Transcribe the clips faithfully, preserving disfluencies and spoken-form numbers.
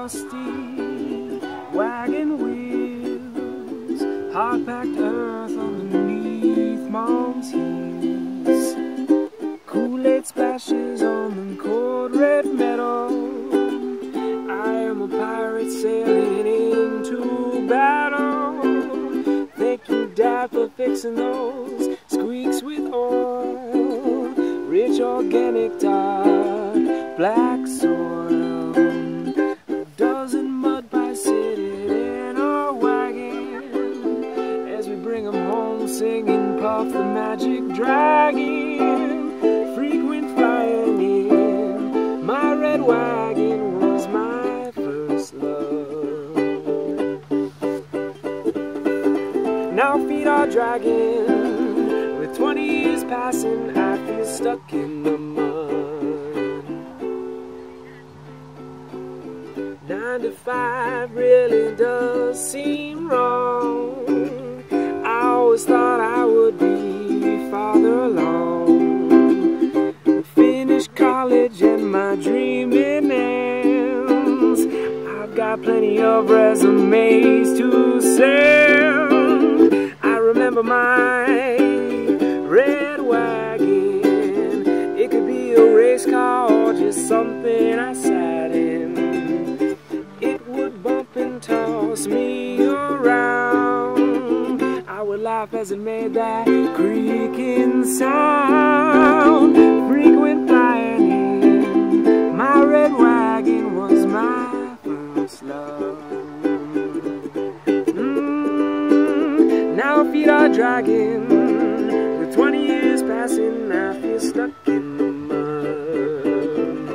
rusty wagon wheels, hard-packed earth underneath mom's heels, Kool-Aid splashes on the cold red metal. I am a pirate sailing into battle. Thank you, Dad, for fixing those squeaks with oil. Rich organic dark black soil. A dozen mud pies sitting in our wagon as we bring them home singing Puff the Magic Dragon. Frequent flying in my red wagon was my first love. Now feet are dragging, with twenty years passing, I feel stuck in the mud. Nine to five really does seem wrong. I always thought I would be farther along. Finished college and my dreaming ends. I've got plenty of resumes to sell. I remember my red wagon. It could be a race car or just something I sat in. It would bump and toss me around. I would laugh as it made that creaking sound. Frequent flying in my red wagon was my first love. Mm, now feet are dragging, with twenty years passing, I feel stuck in the mud.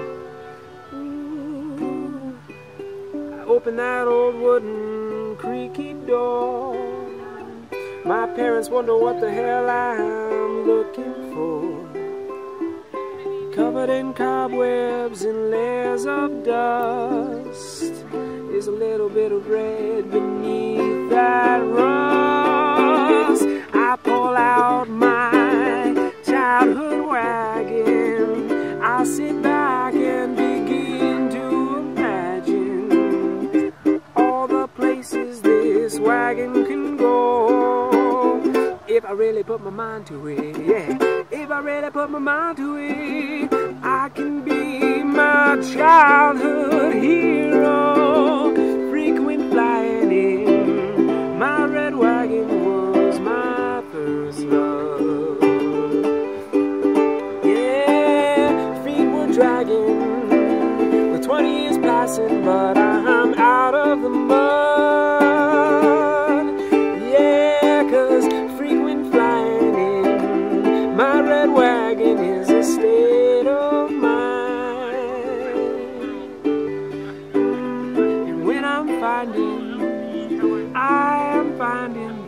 Ooh, I open that old wooden creaky door. My parents wonder what the hell I'm looking for. Covered in cobwebs and layers of dust, there's a little bit of red beneath that rust. I pull out my childhood wagon. I sit back and begin to imagine all the places this wagon can go. If I really put my mind to it, yeah. If I really put my mind to it, I can be my childhood hero. Frequent flying in my red wagon was my first love. Yeah, feet were dragging, with twenty years passing, but I'm out of the mud. Yeah, 'cause frequent flying in my red wagon is a state of mind. And when I'm finding, I am finding